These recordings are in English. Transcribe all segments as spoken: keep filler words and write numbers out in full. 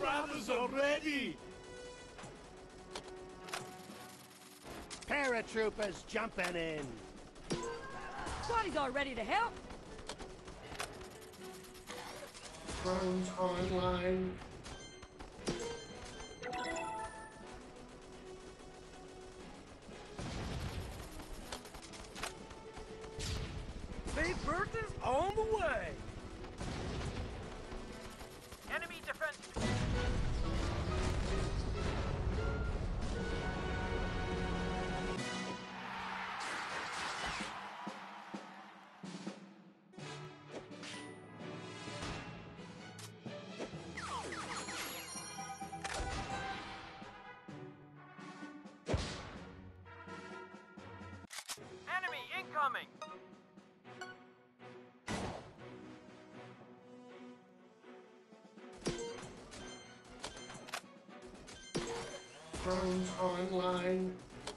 brothers already! Paratroopers jumping in. Squaddies all ready to help. Grunts online. Safe Bertha's on the way! Enemy defense. Enemy incoming! Grunts online.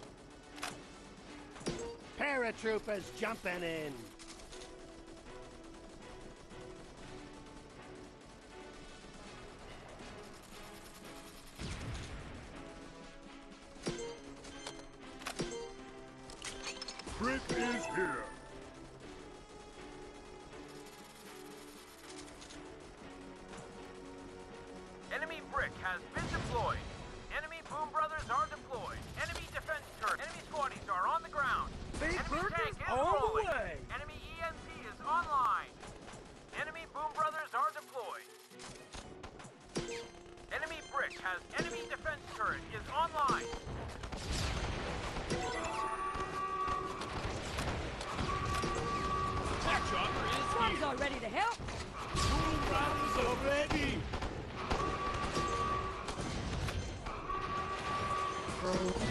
Paratroopers jumping in. Brick is here! Enemy brick has been deployed. Enemy boom brothers are deployed. Enemy defense turret. Enemy squaddies are on the ground. Safe Enemy Bertha's tank is on rolling. the way! Enemy E M P is online. Enemy boom brothers are deployed. Enemy brick has enemy defense turret is online. That chopper is Squaddies here! all ready to help. Boom brothers already! Grunts